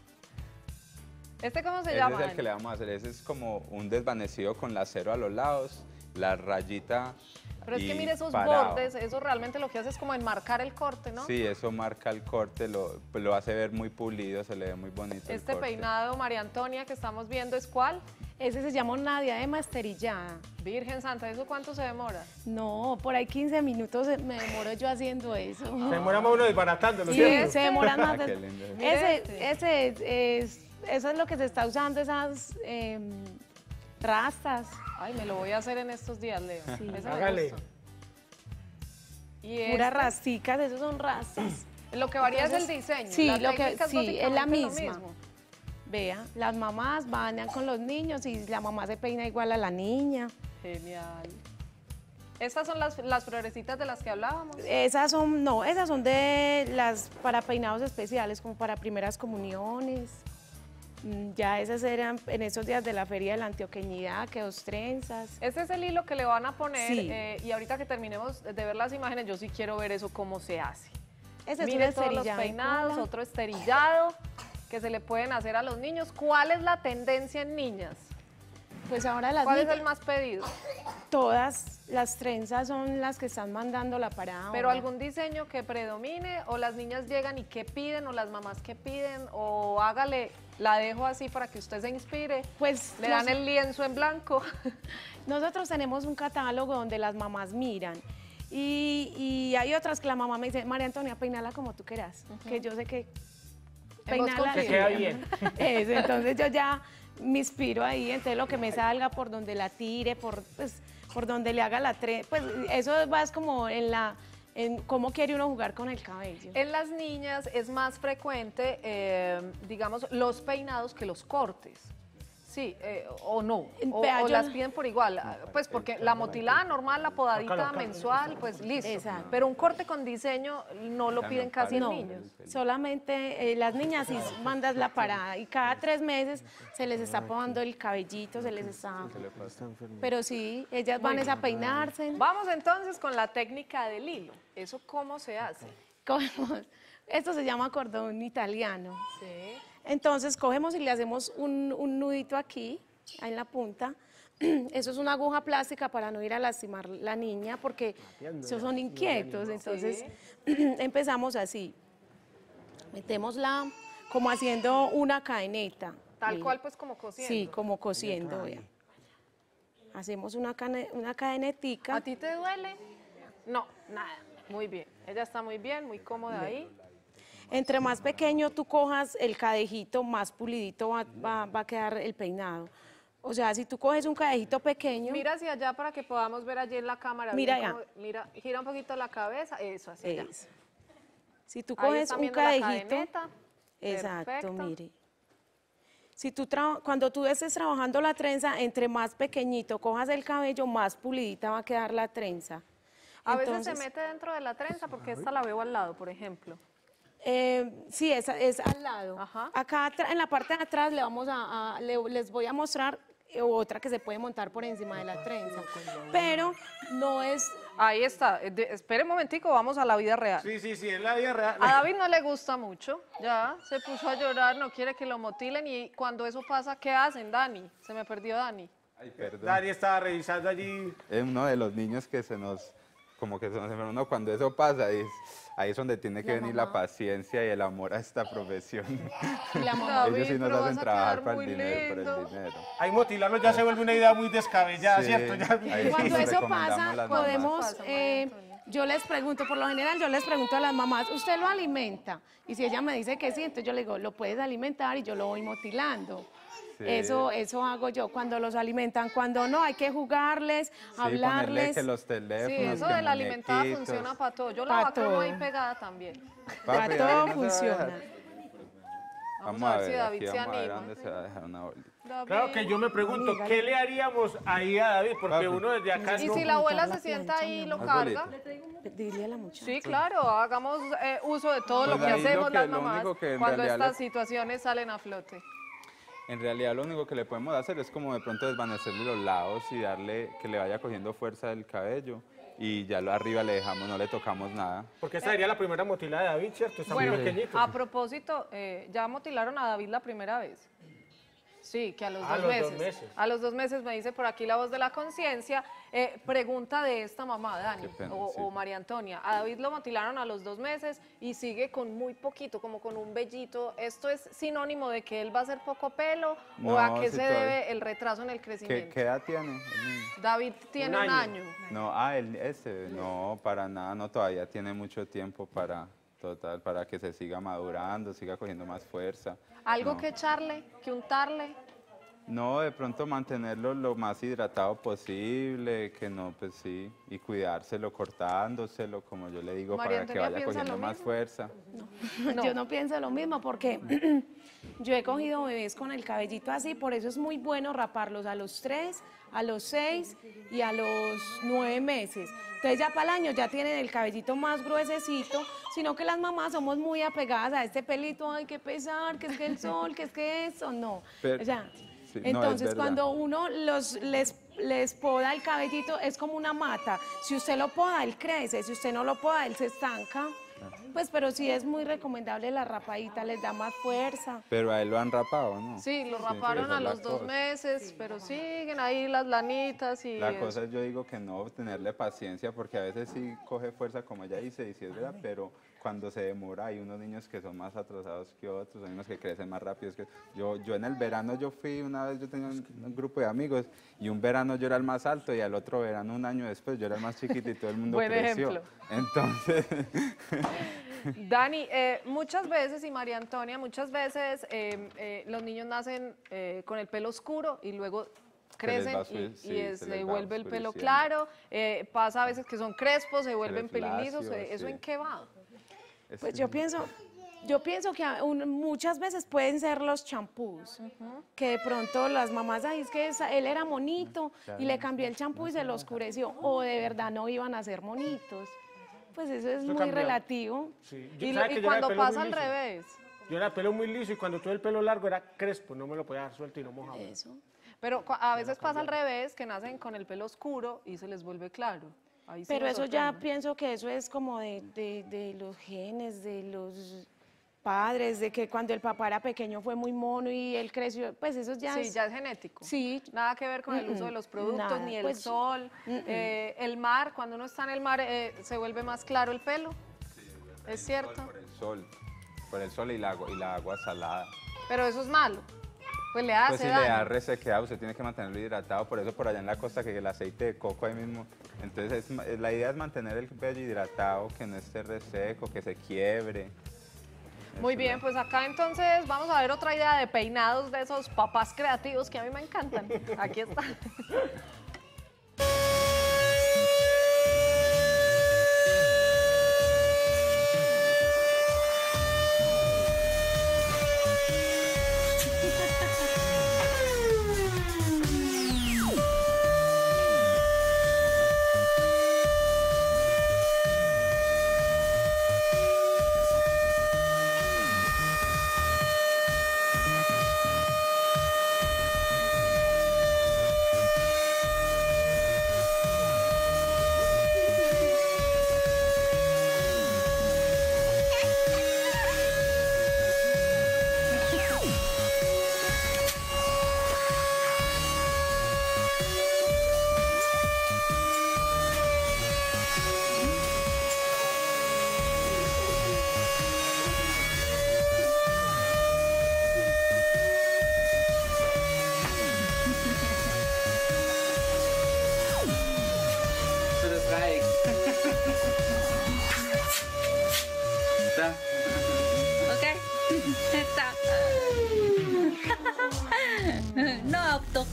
¿Este cómo se Ese llama? es el Dani? que le vamos a hacer, ese es como un desvanecido con la cero a los lados, la rayita Pero es que y mire esos parado. bordes, eso realmente lo que hace es como enmarcar el corte, ¿no? Sí, eso marca el corte, lo, pues lo hace ver muy pulido, se le ve muy bonito el Este corte. peinado, María Antonia, que estamos viendo, ¿es cuál? Ese se llama una diadema esterillada. Virgen Santa, ¿eso cuánto se demora? No, por ahí quince minutos me demoro yo haciendo eso. Se demora más uno desbaratándolo, Sí, ¿cierto? se demora más. Qué de- lindo. Ese, este. ese es, es- eso es lo que se está usando, esas em, rastas. Ay, me lo voy a hacer en estos días, Leo. Ese me Hágale. gusta. Y Puras este, rasticas, esos son rastas. lo que varía es el Entonces, diseño. sí, la lo que- técnica sí, es la básicamente lo misma. mismo. Vea, las mamás bañan con los niños y la mamá se peina igual a la niña. Genial. Estas son las, las florecitas de las que hablábamos. Esas son, no, esas son de las para peinados especiales, como para primeras comuniones. Mm, Ya esas eran en esos días de la Feria de la Antioqueñidad, que dos trenzas. Este es el hilo que le van a poner Sí. eh, y ahorita que terminemos de ver las imágenes, yo sí quiero ver eso cómo se hace. Ese es Mire un todos los esterillado de peinados, cola. otro esterillado que se le pueden hacer a los niños. ¿Cuál es la tendencia en niñas? Pues ahora las ¿Cuál es niñas, el más pedido? todas las trenzas son las que están mandando la parada. ¿Pero ahora. algún diseño que predomine o las niñas llegan y qué piden o las mamás qué piden o hágale, la dejo así para que usted se inspire? Pues Le dan nos- el lienzo en blanco. nosotros tenemos un catálogo donde las mamás miran. Y, y hay otras que la mamá me dice, María Antonia, peinala como tú quieras, que yo sé que En vos peinala confío. Que queda bien. Eso, entonces yo ya me inspiro ahí, entonces lo que me salga por donde la tire, por, pues, por donde le haga la tre, pues eso va es como en la, en cómo quiere uno jugar con el cabello. En las niñas es más frecuente, eh, digamos, los peinados que los cortes. Sí, eh, o no, o, Vea, o yo- las piden por igual, pues porque la motilada normal, la podadita Acá, acá. mensual, pues listo. Exacto. Pero un corte con diseño no lo Ya piden no casi en No, niños. solamente eh, las niñas sí mandas la parada y cada tres meses se les está podando el cabellito, se les está... Pero sí, ellas van es a peinarse. Vamos entonces con la técnica del hilo. ¿Eso cómo se hace? Cogemos, esto se llama cordón italiano. Sí. Entonces cogemos y le hacemos un, un nudito aquí, ahí en la punta. Eso es una aguja plástica para no ir a lastimar la niña, porque esos son inquietos. Entonces empezamos así. Metemos la, como haciendo una cadeneta. Tal Mira. cual, pues como cosiendo. Sí, como cosiendo, vea. Hacemos una, cane- una cadenetica. ¿A ti te duele? No, nada. Muy bien. Ella está muy bien, muy cómoda ahí. Entre más pequeño tú cojas el cadejito, más pulidito va, va- va a quedar el peinado. O sea, si tú coges un cadejito pequeño, Mira hacia allá para que podamos ver allí en la cámara. Mira bien allá. cómo- mira, gira un poquito la cabeza. Eso, así allá. es. Si tú Ahí coges están un viendo la cadejito, cadeneta. exacto, Perfecto. mire. Si tú traba- cuando tú estés trabajando la trenza, entre más pequeñito cojas el cabello, más pulidita va a quedar la trenza. A veces Entonces, se mete dentro de la trenza porque esta la veo al lado, por ejemplo. Eh, sí, es, es al lado. Ajá. Acá atra- en la parte de atrás le vamos a, a- le- les voy a mostrar eh, otra que se puede montar por encima de la trenza. Pero no es... Ahí está. Eh, de- espere un momentico, vamos a la vida real. Sí, sí, sí, es la vida real. A David no le gusta mucho, ya, se puso a llorar, no quiere que lo motilen y cuando eso pasa, ¿qué hacen, Dani? Se me perdió Dani. Ay, perdón. Dani estaba revisando allí. Es uno de los niños que se nos, como que se nos enferma. No, cuando eso pasa, es, ahí es donde tiene que La venir mamá. la paciencia y el amor a esta profesión. y la mamá. Ellos sí David, nos pero hacen vas a trabajar quedar para muy el dinero, por lindo. el dinero. Ahí motilarnos ya se vuelve una idea muy descabellada, Sí, ¿cierto? Ya- ahí sí Cuando nos eso recomendamos pasa, las mamás. podemos, Pasa, María eh, Antonia. yo les pregunto, por lo general yo les pregunto a las mamás, ¿usted lo alimenta? Y si ella me dice que sí, entonces yo le digo, lo puedes alimentar y yo lo voy motilando. Sí. Eso, eso hago yo cuando los alimentan. Cuando no, hay que jugarles, Sí, ponerle hablarles. que los Sí, teléfonos, eso que de la alimentada muñequitos. funciona para todo. Yo Pa' la vaca todo. ahí pegada también. Papi, Para David, todo no se va a funciona. dejar. Vamos, Vamos a a ver si ver, David aquí se vamos a ver anima. dónde se va a dejar una bolita. David. Claro que yo me pregunto, ¿qué le haríamos ahí a David? Porque Papi. uno desde acá Y no... si la abuela la se sienta plancha, ahí y mi lo amor. carga. Dile a la muchacha. Sí, claro, hagamos eh, uso de todo lo Pues que ahí lo hacemos que- las lo mamás único que en cuando realidad estas lo- situaciones salen a flote. En realidad lo único que le podemos hacer es como de pronto desvanecerle los lados y darle que le vaya cogiendo fuerza del cabello y ya lo arriba le dejamos, no le tocamos nada. Porque esta sería la primera motilada de David, ¿cierto? Está muy pequeñito. A propósito, eh, ya motilaron a David la primera vez. Sí, que a los, A dos, los meses. dos meses. A los dos meses me dice por aquí la voz de la conciencia. Eh, pregunta de esta mamá, Dani, Qué pena, o, sí. o María Antonia. A David lo motilaron a los dos meses y sigue con muy poquito, como con un vellito. ¿Esto es sinónimo de que él va a ser poco pelo o a No, qué sí, se todavía. debe el retraso en el ¿Qué, crecimiento? qué edad tiene el niño? David tiene un Un año. año. No, ah, el, ese, no, para nada, no, todavía tiene mucho tiempo para, total, para que se siga madurando, siga cogiendo más fuerza. ¿Algo No. que echarle, que untarle? No, de pronto mantenerlo lo más hidratado posible, que no, pues sí, y cuidárselo, cortándoselo, como yo le digo, María para que Antonia vaya piensa cogiendo lo más mismo. fuerza. Yo no pienso lo mismo porque yo he cogido bebés con el cabellito así, por eso es muy bueno raparlos a los tres, a los seis y a los nueve meses. Entonces ya para el año ya tienen el cabellito más gruesecito, sino que las mamás somos muy apegadas a este pelito, ay, qué pesar, que es que el sol, que es que eso, no. Pero- o sea, sí, no, es entonces verdad. cuando uno los, les, les poda el cabellito es como una mata. Si usted lo poda, él crece, si usted no lo poda, él se estanca. Pues, pero sí es muy recomendable la rapadita, les da más fuerza. Pero a él lo han rapado, ¿no? Sí, lo Sí, raparon esa a es la los dos cosa. meses, pero siguen ahí las lanitas y La eso. cosa es, yo digo que no, tenerle paciencia, porque a veces sí coge fuerza, como ella dice, y sí es verdad, pero cuando se demora hay unos niños que son más atrasados que otros, hay unos que crecen más rápido. Que yo, yo en el verano yo fui, una vez yo tenía un, un grupo de amigos, y un verano yo era el más alto, y al otro verano, un año después, yo era el más chiquito y todo el mundo Buen creció. ejemplo. Entonces, Dani, eh, muchas veces, y María Antonia, muchas veces eh, eh, los niños nacen eh, con el pelo oscuro y luego crecen va y, oscure- y sí, es- se se, les va vuelve el pelo oscureciendo. claro, eh, pasa a veces que son crespos, se vuelven les pelilizos, lacio, eh, ¿eso sí. en qué va? es Pues que- yo pienso, yo pienso que a- un- muchas veces pueden ser los champús, que de pronto las mamás, ay, es que esa- él era monito y le cambié el champú y se lo oscureció, o de verdad no iban a ser monitos. Pues eso es muy cambia. relativo. Sí. Yo- Y, ¿sabe y que yo era de cuando pelo muy pasa al liso? revés. Yo era de pelo muy liso y cuando tuve el pelo largo era crespo, no me lo podía dejar suelto y no mojaba. Eso. Pero cu- a veces pasa al revés, que nacen con el pelo oscuro y se les vuelve claro. Ahí sí Pero me eso ya sorprende. pienso que eso es como de, de- de los genes, de los padres, de que cuando el papá era pequeño fue muy mono y él creció, pues eso ya Sí, es... ya es genético. Sí. Nada que ver con el uso de los productos, Nada, ni el pues, sol, eh, el mar. Cuando uno está en el mar, eh, se vuelve más claro el pelo. Es cierto. Por el sol, por el sol y la, agua- y la agua salada. Pero eso es malo. Pues le hace Pues si daño. le da resequedad, usted tiene que mantenerlo hidratado, por eso por allá en la costa que el aceite de coco ahí mismo. Entonces es ma- la idea es mantener el vello hidratado, que no esté reseco, que se quiebre. Muy Eso bien, es. pues acá entonces vamos a ver otra idea de peinados de esos papás creativos que a mí me encantan. Aquí está.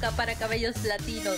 Busca para cabellos latinos.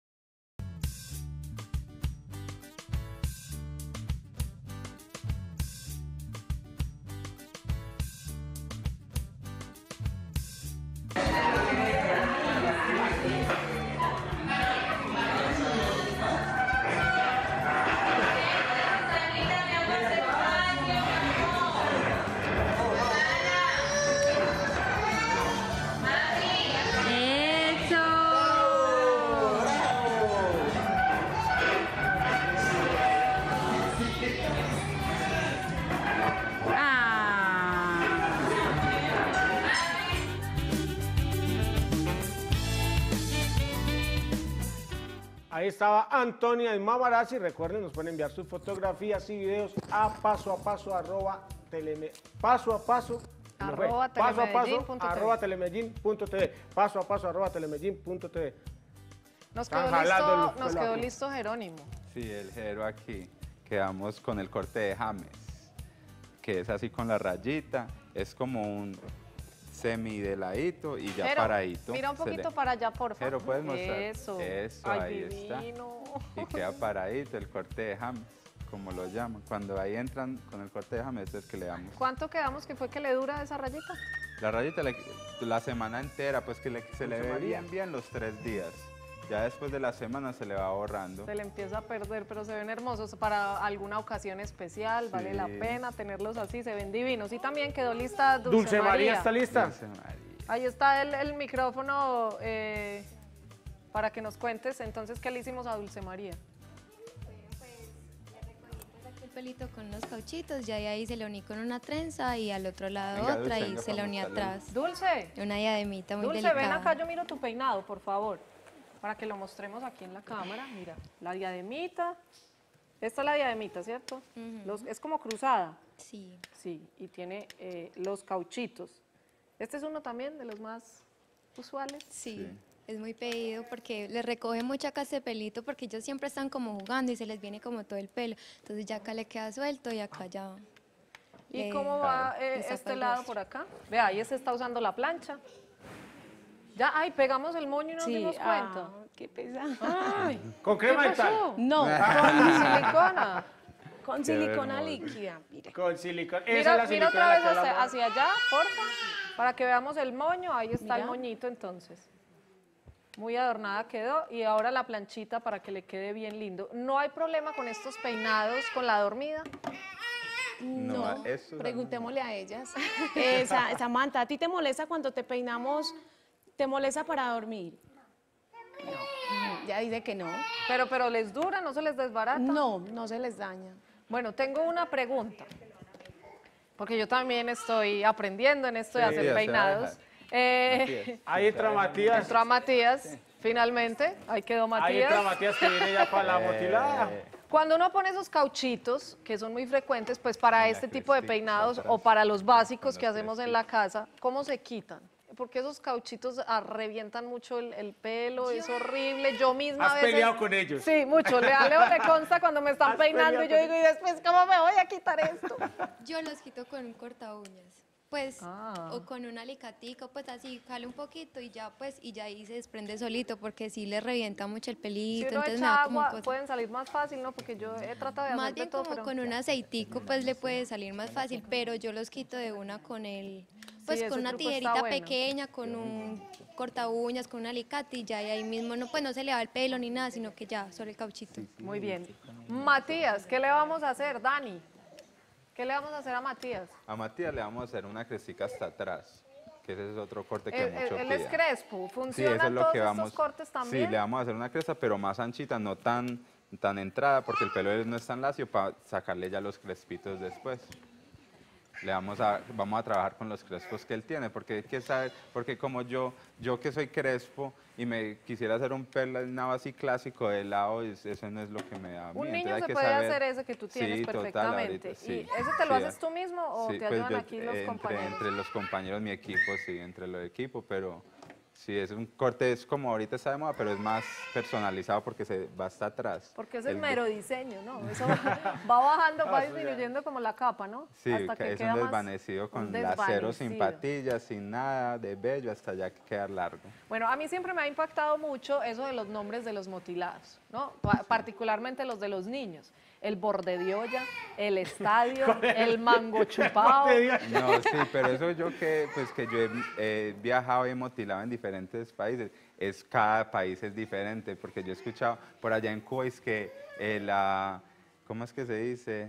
Ahí estaba Antonia Mamarazzi. Recuerden, nos pueden enviar sus fotografías y videos a paso a paso arroba teleme, paso a paso Arroba paso a paso telemedellín punto tv. arroba telemedellín punto tv, paso a paso arroba telemedellín punto tv. Nos Están quedó, jalando listo, el nos pelo quedó aquí. listo Jerónimo. Sí, el Jero aquí. Quedamos con el corte de James, que es así con la rayita. Es como un semi de ladito y ya Jero, paradito. mira un Se le- poquito para allá, por favor. Jero, ¿puedes mostrar? Eso. Eso, Ay, ahí divino. está. Y queda paradito el corte de James, como lo llaman. Cuando ahí entran con el corte de James es que le damos. ¿Cuánto quedamos que fue que le dura esa rayita? La rayita le- la semana entera, pues que le- se le ve María. bien bien los tres días. Ya después de la semana se le va borrando. Se le empieza a perder, pero se ven hermosos para alguna ocasión especial, vale Sí. la pena tenerlos así, se ven divinos. Y también quedó lista Dulce, Dulce María, María. ¿está lista? Dulce María. Ahí está el, el micrófono eh, para que nos cuentes entonces qué le hicimos a Dulce María. El pelito con unos cauchitos, ya de ahí se le uní con una trenza y al otro lado Venga, otra Dulce, y venga, se la para uní mostrarle. atrás. Dulce, Una diademita muy Dulce, delicada. ven acá, yo miro tu peinado, por favor, para que lo mostremos aquí en la cámara. Mira, la diademita. Esta es la diademita, ¿cierto? Ujú. Los- es como cruzada. Sí. Sí, y tiene eh, los cauchitos. Este es uno también de los más usuales. Sí, Sí. es muy pedido porque les recoge mucho acá ese pelito porque ellos siempre están como jugando y se les viene como todo el pelo. Entonces ya acá le queda suelto y acá ya. ¿Y le- cómo va eh, le saca este el lado rostro. por acá? Vea, ahí se está usando la plancha. Ya, ay, pegamos el moño y no nos Sí, dimos ah, cuenta. qué pesado. Ay, Con ¿qué crema dental. pasó? No, Con silicona. con Qué silicona hermoso. líquida, mire. Con silicona. Esa Mira, es la mira silicona otra de vez la que hacia, hablamos. hacia allá, porfa, para que veamos el moño. Ahí está el Mira. moñito entonces. Muy adornada quedó. Y ahora la planchita para que le quede bien lindo. No hay problema con estos peinados, con la dormida. No, No, eso preguntémosle a ellas. Eh, Sa- Samantha, ¿a ti te molesta cuando te peinamos? ¿Te molesta para dormir? No, ya dice que no. Pero, pero les dura, no se les desbarata. No, no se les daña. Bueno, tengo una pregunta, porque yo también estoy aprendiendo en esto de Sí, hacer ya se va a peinados. dejar. Eh, Matías. Ahí entra Matías. entró a Matías, finalmente, ahí quedó Ahí entra Matías. Matías que viene ya para la motilada. Eh, Cuando uno pone esos cauchitos, que son muy frecuentes, pues para En la este tipo de crestita peinados atrás, o para los básicos con que los hacemos en la casa, ¿cómo se quitan? Porque esos cauchitos ah, revientan mucho el, el pelo, es horrible. Yo misma ¿Has a veces... peleado con ellos? Sí, mucho. Le, a Leo le consta cuando me están ¿Has peinando y yo peleado digo, y después, ¿cómo me voy a quitar esto? Yo los quito con un corta uñas. Pues, Ah. o con un alicatico, pues así, jale un poquito y ya, pues, y ya ahí se desprende solito, porque sí le revienta mucho el Si pelito, uno entonces me echa da como agua, cosa. pueden salir más fácil, ¿no? Porque yo he tratado de Más hacer de bien todo, como pero... con un aceitico, pues le puede salir más fácil, pero yo los quito de una con el, pues ese con una truco está tijerita bueno. pequeña, con un corta uñas, con un alicate y ya y ahí mismo, no, pues no se le va el pelo ni nada, sino que ya, sobre el cauchito. Muy bien. Matías, ¿qué le vamos a hacer, Dani? ¿Qué le vamos a hacer a Matías? A Matías le vamos a hacer una crestica hasta atrás, que ese es otro corte que Él, mucho él es piden. crespo, Sí, ¿funcionan eso es lo todos que estos vamos. cortes también? Sí, le vamos a hacer una cresta, pero más anchita, no tan, tan entrada, porque el pelo de él no es tan lacio para sacarle ya los crespitos después. Le vamos a, vamos a trabajar con los crespos que él tiene, porque hay que saber, porque como yo, yo que soy crespo y me quisiera hacer un peinado así clásico de lado, es- eso no es lo que me da a mí. Un Entonces niño hay se que puede saber- hacer ese que tú tienes Sí, total, perfectamente. ahorita, sí. ¿Y ese te lo Sí, haces tú mismo o sí, te pues ayudan yo- aquí los entre, compañeros? Entre los compañeros, mi equipo, sí, entre los equipos, pero Sí, es un corte, es como ahorita está de moda, pero es más personalizado porque se va hasta atrás. Porque es el El- mero diseño, ¿no? Eso va, va bajando, va Ah, eso ya. disminuyendo como la capa, ¿no? Sí, Hasta que que es queda un más desvanecido con un lacero, sin desvanecido. patillas, sin nada de vello, hasta ya quedar largo. Bueno, a mí siempre me ha impactado mucho eso de los nombres de los motilados, ¿no? Pa- particularmente los de los niños. El borde de olla, el estadio, el mango chupado. No, sí, pero eso yo que, pues que yo he eh, viajado y he motilado en diferentes países, es cada país es diferente, porque yo he escuchado por allá en Cuba es que eh, la, ¿cómo es que se dice?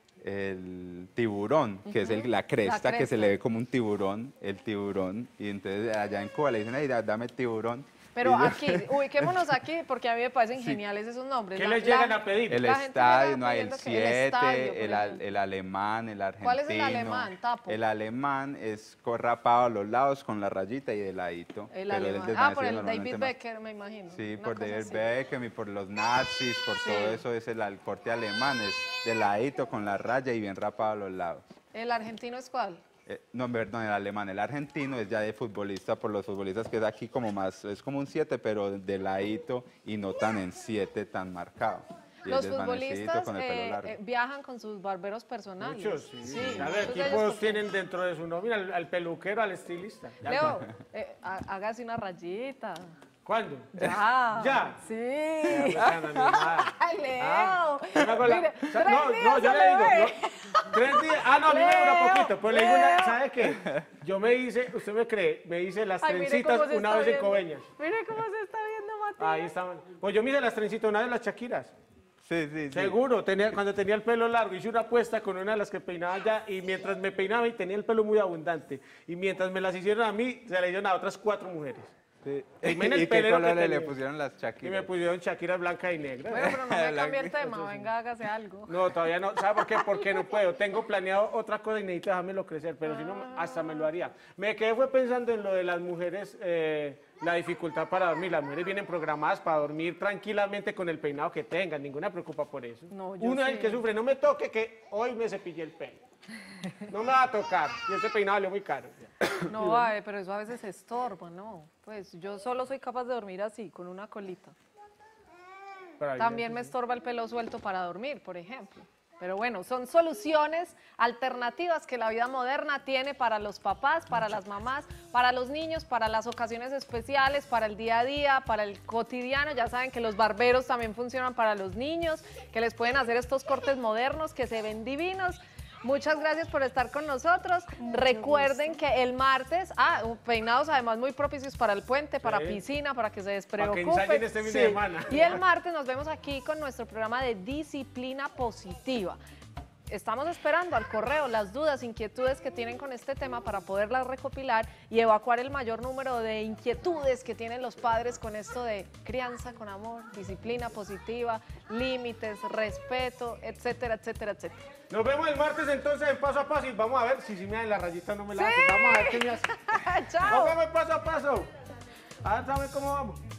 El tiburón, que es el- la, cresta, que se cresta. le ve como un tiburón, el tiburón, y entonces allá en Cuba le dicen, ay, da- dame tiburón. Pero Y yo- aquí, ubiquémonos aquí, porque a mí me parecen geniales esos nombres. ¿Qué La- les la- llegan a pedir? El La gente estadio, llega no hay el pidiendo que el estadio, siete, por el, al- ejemplo. el alemán, el argentino. ¿Cuál es el alemán, Tapo? El alemán es corrapado a los lados con la rayita y de ladito. El pero alemán. es Ah, por desvanecido el normalmente David más. Becker, me imagino. Sí, una por cosa David así. Beckham y por los nazis, por Sí. todo eso es el, al- corte alemán, es de ladito con la raya y bien rapado a los lados. ¿El argentino es cuál? Eh, no, perdón, el alemán, el argentino es ya de futbolista por los futbolistas que es aquí como más, es como un siete, pero de ladito y no tan en siete tan marcado. Y es Los desvanecido futbolistas con el pelo eh, largo. eh, viajan con sus barberos personales. Muchos, sí. Sí, A muchos ver, de ellos equipos porque- tienen dentro de su nómina al, al peluquero, al estilista. Ya. Leo, eh, há- hágase una rayita. ¿Cuándo? Ya. ¿Ya? Sí. Ya, tan animada. Ay, Leo. Ah, yo me hago la- Mire, o sea, tres no, días no, yo se le digo, ve. no, tres días, ah, no, a mí me dura Leo, poquito, pues le digo, una, Leo. ¿sabe qué? Yo me hice, usted me cree, me hice las Ay, mire trencitas cómo se una está vez en viendo. Coveñas. Mire cómo se está viendo, Matías. Ahí estaban. Pues yo me hice las trencitas una de las Shakiras. Sí, sí, sí. Seguro, tenía, cuando tenía el pelo largo, hice una apuesta con una de las que peinaba ya y mientras me peinaba y tenía el pelo muy abundante y mientras me las hicieron a mí, se la hicieron a otras cuatro mujeres. Sí. Dime en el ¿Y qué pelero que color le tenía. pusieron las Y me Shakiras? pusieron Shakira blanca y negra. Bueno, pero no me La- cambie el tema, venga, hágase algo. No, todavía no. ¿Sabe por qué? Porque no puedo. Tengo planeado otra cosa y necesito dejármelo crecer, pero si no, hasta me lo haría. Me quedé fue pensando en lo de las mujeres, eh, la dificultad para dormir. Las mujeres vienen programadas para dormir tranquilamente con el peinado que tengan. Ninguna preocupa por eso. No, yo Uno es sí. el que sufre. No me toque que hoy me cepillé el pelo. No me va a tocar. Y ese peinado valió muy caro. No, ay, pero eso a veces estorba, ¿no? Pues yo solo soy capaz de dormir así, con una colita. Pero ahí También me estorba el pelo suelto para dormir, por ejemplo. Pero bueno, son soluciones alternativas que la vida moderna tiene para los papás, para las mamás, para los niños, para las ocasiones especiales, para el día a día, para el cotidiano. Ya saben que los barberos también funcionan para los niños, que les pueden hacer estos cortes modernos que se ven divinos. Muchas gracias por estar con nosotros. Recuerden que el martes, ah, peinados además muy propicios para el puente, para Sí. piscina, para que se Para que despreocupen. ensayen este fin de semana. Y el martes nos vemos aquí con nuestro programa de disciplina positiva. Estamos esperando al correo las dudas, inquietudes que tienen con este tema para poderlas recopilar y evacuar el mayor número de inquietudes que tienen los padres con esto de crianza con amor, disciplina positiva, límites, respeto, etcétera, etcétera, etcétera. Nos vemos el martes entonces en paso a paso y vamos a ver si, si me dan la rayita no me la hacen. Vamos a ver qué me hace. Nos ¡Chao! vemos en paso a paso. A ver, ¿saben cómo vamos?